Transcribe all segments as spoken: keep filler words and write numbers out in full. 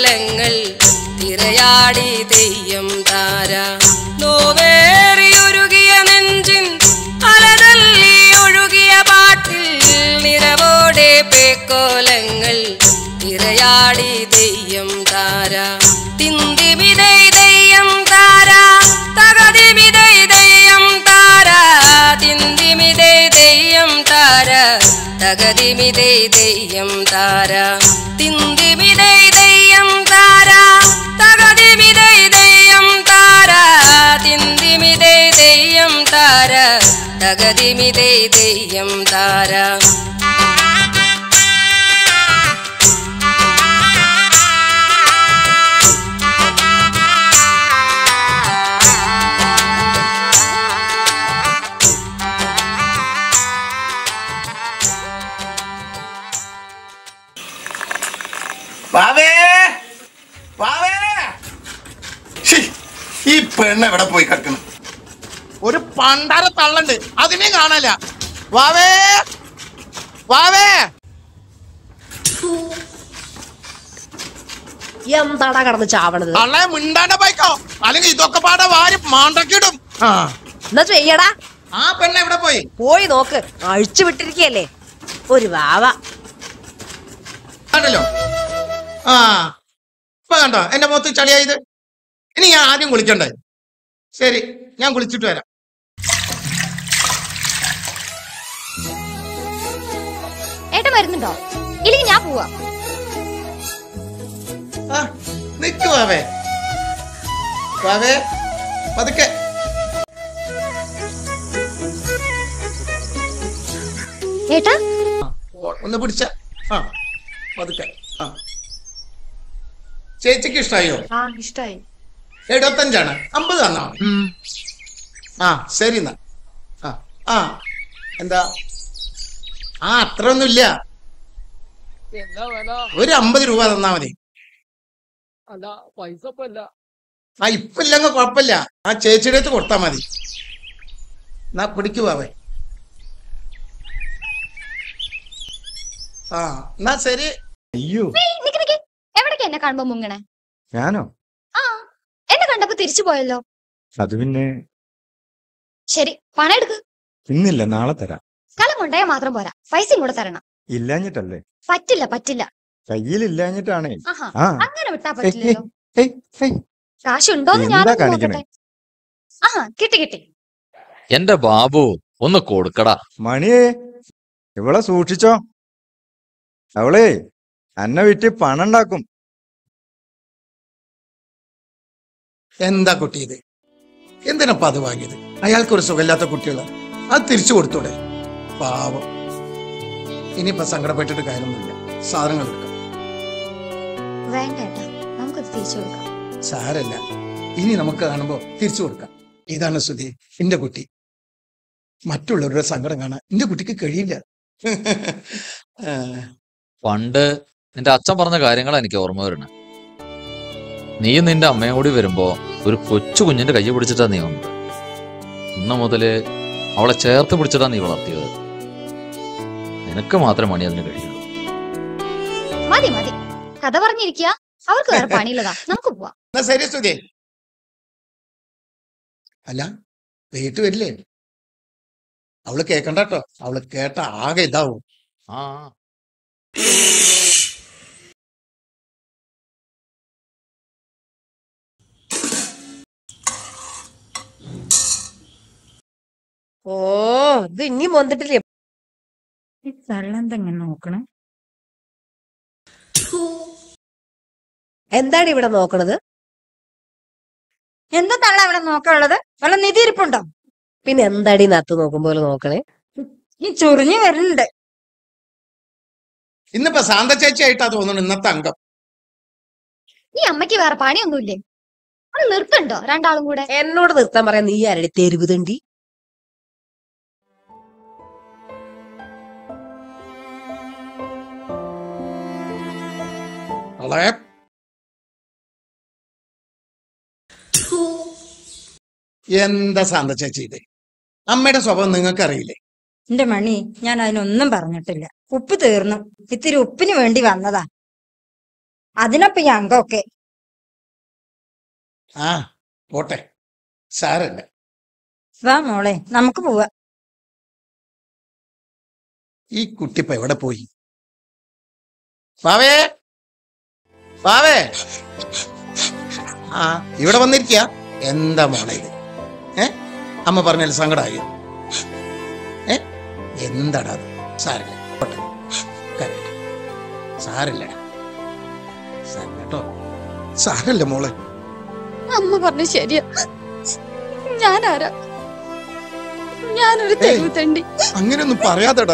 പെക്കോലങ്ങൾ തിരയാടി തെയ്യം താര നോവേറിയൊരുകിയ നെഞ്ചിൻ അലതല്ലി ഒഴുകിയ പാട്ടിൽ നിറവോടെ പെക്കോലങ്ങൾ തിരയാടി തെയ്യം താര തിന്തിമിതൈ തെയ്യം താര തകതിമിതൈ തെയ്യം താര തിന്തിമിതൈ തെയ്യം താര തകതിമിതൈ തെയ്യം താര തിന്തിമിതൈ തെയ്യം താര തകതിമിതൈ തെയ്യം താര തിന്തിമിതൈ തെയ്യം താര തകതിമിതൈ തെയ്യം താര ഈ പെണ്ണ് എവിടെ പോയി കിടക്കണം? ഒരു പണ്ടാര തള്ളണ്ട്, അതിനെയും കാണാല. വാവേ വാവേ എന്താടാ കടന്ന് ചാവണത്? തള്ളേ മിണ്ടാണ്ട പോയിക്കോ, അല്ലെങ്കിൽ ഇതൊക്കെ പാടെ വാരി മാണ്ടക്കിടും. എന്നാ ചെയ്യടാ. ആ പെണ്ണ് എവിടെ പോയി? പോയി നോക്ക്, അഴിച്ചു വിട്ടിരിക്കല്ലേ ഒരു വാവ. ആണല്ലോ. ആ ഇപ്പൊ കണ്ടോ എന്റെ മുഖത്ത് ചളിയായത്? ഇനി ഞാൻ ആദ്യം കുളിക്കണ്ടേ? ശരി, ഞാൻ കുളിച്ചിട്ട് വരാം. ഏട്ടൻ വരുന്നുണ്ടോ? ഇല്ലെങ്കിൽ ഞാൻ പോവാ. നിക്ക് വാവേ, വാവേ പതുക്കെ. ഏട്ടാ ഒന്ന് പിടിച്ച. ആ പതുക്കെ. ആ ചേച്ചിക്ക് ഇഷ്ടായോ? ആ ഇഷ്ടായി. എഴുപത്തഞ്ചാണ്, അമ്പത് തന്നോ? ആ ശരി എന്നാ. ആ ആ എന്താ? ആ അത്ര ഒന്നുമില്ല, ഒരു അമ്പത് രൂപ തന്നാ മതി. ആ ഇപ്പൊ ഇല്ലങ്ങ കുഴപ്പമില്ല, ആ ചേച്ചിയുടെ അടുത്ത് കൊടുത്താ മതി. എന്നാ പിടിക്കുവാവേ. ആ എന്നാ ശരി. അയ്യോ എവിടേക്ക് എന്നെ കാണുമ്പോ മുങ്ങണേ? ഞാനോ? ആ എന്നെ കണ്ടപ്പോ തിരിച്ചു പോയല്ലോ. അത് പിന്നെ ശരി, പണം എടുക്ക്. ഇന്നില്ല, നാളെ തരാം. സ്ഥലം കൊണ്ടുപോയാൽ മാത്രം പോരാ, പൈസയും കൂടെ തരണം. ഇല്ലാഞ്ഞിട്ടല്ലേ? പറ്റില്ല പറ്റില്ല, കയ്യിലില്ലാഞ്ഞിട്ടാണേ. അങ്ങനെ വിട്ടാ പറ്റില്ലല്ലോ. കാശുണ്ടോന്ന് എന്താ ഞാൻ കാണിക്കണേ? ആ കിട്ടി കിട്ടി. എന്റെ ബാബു ഒന്ന് കൊടുക്കടാ. മണിയേ, ഇവളെ സൂക്ഷിച്ചോ, അവളേ അന്നെ വിറ്റ് പണം ഉണ്ടാക്കും. എന്താ കുട്ടി ഇത്? എന്തിനപ്പ അത് വാങ്ങിയത്? അയാൾക്കൊരു സുഖമില്ലാത്ത കുട്ടികള്, അത് തിരിച്ചു കൊടുത്തൂടെ? പാവം. ഇനിയിപ്പോ സങ്കടപ്പെട്ടിട്ട് കാര്യമൊന്നുമില്ല, സാധനങ്ങൾ എടുക്കാം. വേണ്ട ഏട്ടാ, നമുക്കത് തിരിച്ചു കൊടുക്കാം. സാരല്ല, ഇനി നമുക്ക് കാണുമ്പോ തിരിച്ചു കൊടുക്കാം. ഇതാണ് സുധി, എന്റെ കുട്ടി. മറ്റുള്ളവരുടെ സങ്കടം കാണാൻ എന്റെ കുട്ടിക്ക് കഴിയില്ല. പണ്ട് നിന്റെ അച്ഛൻ പറഞ്ഞ കാര്യങ്ങളാണ് എനിക്ക് ഓർമ്മ വരുന്നത്. നീയും നിന്റെ അമ്മയും കൂടി വരുമ്പോ ഒരു കൊച്ചു കുഞ്ഞിന്റെ കൈ പിടിച്ചിട്ടാ നീ വന്നത്. ഇന്ന് മുതല് അവളെ ചേർത്ത് പിടിച്ചിട്ടാ നീ വളർത്തിയത്. നിനക്ക് മാത്രമേ മണി അതിന് കഴിയുള്ളൂ. മതി മതി, കഥ പറഞ്ഞിരിക്കുക. അവർക്ക് വേറെ പണിയില്ലതാ, നമുക്ക് പോവാം. ശരി സുധി. അല്ല വീട്ടു വരില്ലേ? അവള് കേക്കണ്ട കേട്ടോ, അവള് കേട്ട ആകെ ഇതാവും. ആ ഓ ഇത് ഇനി വന്നിട്ടില്ലേ? തള്ളെന്തെങ്ങനെ നോക്കണേ? എന്താണ് ഇവിടെ നോക്കണത്? എന്താ തള്ള ഇവിടെ നോക്കാനുള്ളത്? വല്ല നിധിയിരിപ്പുണ്ടോ? പിന്നെ എന്താടി നത്ത് നോക്കും പോലെ നോക്കണേ? ഈ ചൊറിഞ്ഞു വരുന്നുണ്ട്. ഇന്നിപ്പോ സാന്ത ചേച്ചിയായിട്ടാ തോന്നുന്നു ഇന്നത്തെ അംഗം. ഈ അമ്മയ്ക്ക് വേറെ പണിയൊന്നുമില്ലേ? അത് നിർത്തണ്ടോ രണ്ടാളും കൂടെ? എന്നോട് നിർത്താൻ പറയാൻ നീ ആരുടെ തെരുവ് തണ്ടി? എന്താ സാന്ത ചേച്ചി ഇത്? അമ്മയുടെ സ്വഭാവം നിങ്ങൾക്ക് അറിയില്ലേ? എന്റെ മണി, ഞാൻ അതിനൊന്നും പറഞ്ഞിട്ടില്ല. ഉപ്പ് തീർന്നു, ഇത്തിരി ഉപ്പിന് വേണ്ടി വന്നതാ. അതിനൊപ്പം ഈ അംഗമൊക്കെ. ആ പോട്ടെ, സാരല്ല. വാ മോളെ, നമുക്ക് പോവാ. ഈ കുട്ടിപ്പ എവിടെ പോയി? വാവേ, വാവേ. ആ ഇവിടെ വന്നിരിക്കുക. എന്താ മോളെ ഇത്? ഏ അമ്മ പറഞ്ഞാൽ സങ്കടമായി. ഏ എന്താടാ അത്? സാരില്ല, പോട്ടെ, കരട്ടെ. സാരില്ല, സാരില്ല കേട്ടോ, സാരല്ല മോളെ. അമ്മ പറഞ്ഞു ശരിയാ. ഞാനാരാ? ഞാനൊരു തെരുവ് തണ്ടി. അങ്ങനെയൊന്നും പറയാതെടാ.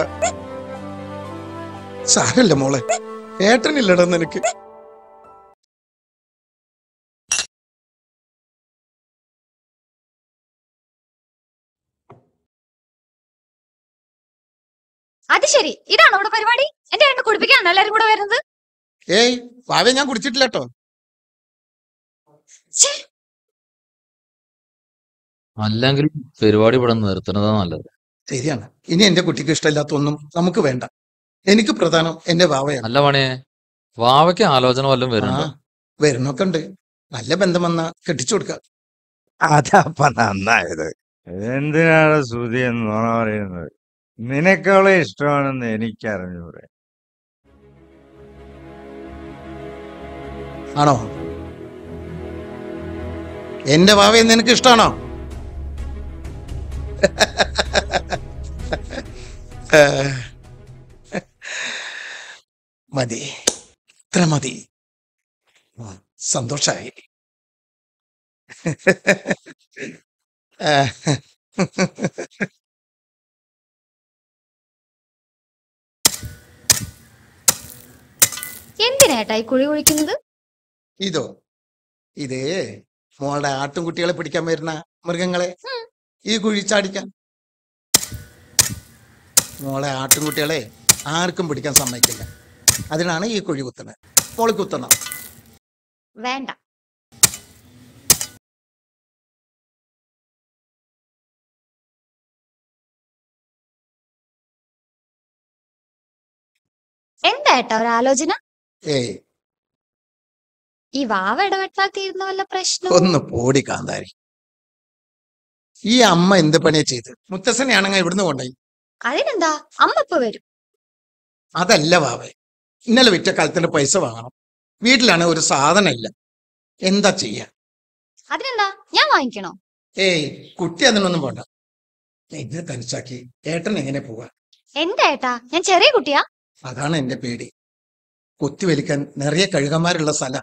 സാരല്ല മോളെ, ഏട്ടനില്ലടാ നിനക്ക്. അത് ശരി, ഇതാണോ ഇവിടെ പരിപാടി? എന്റെ ഏട്ടനെ കുടിപ്പിക്കാണോ എല്ലാരും കൂടെ വരുന്നത്? ഏയ് വാവേ, ഞാൻ കുടിച്ചിട്ടില്ല കേട്ടോ. അല്ലെങ്കിൽ പരിപാടി ഇവിടെ നിർത്തുന്നതാ നല്ലത്. ശരിയാണ്. ഇനി എന്റെ കുട്ടിക്ക് ഇഷ്ടമില്ലാത്തൊന്നും നമുക്ക് വേണ്ട. എനിക്ക് പ്രധാനം എന്റെ വാവയാണ്. അല്ല പണിയെ, വാവയ്ക്ക് ആലോചന വല്ലതും ആ വരുന്നുണ്ടോ? വരുന്നൊക്കെ ഉണ്ട്. നല്ല ബന്ധം വന്നാ കെട്ടിച്ചു കൊടുക്കാം. അതപ്പ നന്നായത്. എന്തിനാണ് സുധി എന്ന് നുണ പറയുന്നത്? നിനക്കവളെ ഇഷ്ടമാണെന്ന് എനിക്കറിഞ്ഞൂടെ. ആണോ? എന്റെ വാവയെ നിനക്ക് ഇഷ്ടമാണോ? മതി, ഇത്ര മതി. സന്തോഷായി. എന്തിനേട്ടാ ഈ കുഴി കുഴിക്കുന്നത്? ഇതോ, ഇതേ മോളുടെ ആട്ടുംകുട്ടികളെ പിടിക്കാൻ വരുന്ന മൃഗങ്ങളെ ഈ കുഴി ചാടിക്കാൻ. മോളെ ആട്ടുംകുട്ടികളെ ആർക്കും പിടിക്കാൻ സമ്മതിക്കില്ല. അതിനാണ് ഈ കുഴി കുത്തുന്നത്. മോള് കുത്തണം. വേണ്ട. എന്താ ഏട്ടാ ഒരു ആലോചന? ഏയ് ഈ വാവ ഇടപെട്ടാൽ തീരുന്ന വല്ല പ്രശ്നം? ഒന്ന് പോടി കാന്താരി. ഈ അമ്മ എന്ത് പണിയാ ചെയ്ത്? മുത്തശ്ശനെയാണെങ്കിൽ ഇവിടുന്ന് കൊണ്ടായി. അതിനെന്താ, അമ്മ ഇപ്പൊ വരും. അതല്ല വാവേ, ഇന്നലെ വിറ്റ കാലത്തിന്റെ പൈസ വാങ്ങണം. വീട്ടിലാണ് ഒരു സാധനം ഇല്ല. എന്താ ചെയ്യാ? അതിനെന്താ, ഞാൻ വാങ്ങിക്കണോ? ഏയ് കുട്ടി അതിനൊന്നും പോണ്ട. എന്നെ തനിച്ചാക്കി ഏട്ടൻ എങ്ങനെ പോവാ? എന്താ ഏട്ടാ, ഞാൻ ചെറിയ കുട്ടിയാ? അതാണ് എന്റെ പേടി. കുത്തിവലിക്കാൻ നിറയെ കഴുകന്മാരുള്ള സ്ഥല.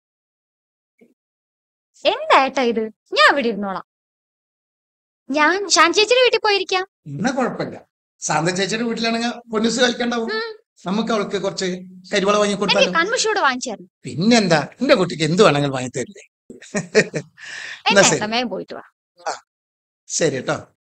എന്താ ഏട്ടാ ഇത്? ഞാൻ ഇവിടെ ഇരുന്നോളാം. ഞാൻ ഷാൻ ചേച്ചിയുടെ വീട്ടിൽ പോയിരിക്കാം. എന്നാ കുഴപ്പമില്ല. സാന്ത ചേച്ചിയുടെ വീട്ടിലാണെങ്കിൽ പൊന്നിസ് കളിക്കണ്ടാവും. നമുക്ക് അവൾക്ക് കുറച്ച് കരിവള വാങ്ങി എനിക്ക് കൊടുത്താലും. കൺമുഷിയോട് വാങ്ങിച്ചായിരുന്നു. പിന്നെന്താ, എന്റെ കുട്ടിക്ക് എന്ത് വേണമെങ്കിലും വാങ്ങി തരില്ലേ? എന്നാ എന്റെ ശരി. ഏട്ടമേയും പോയിട്ട് വാ. ശരി കേട്ടോ.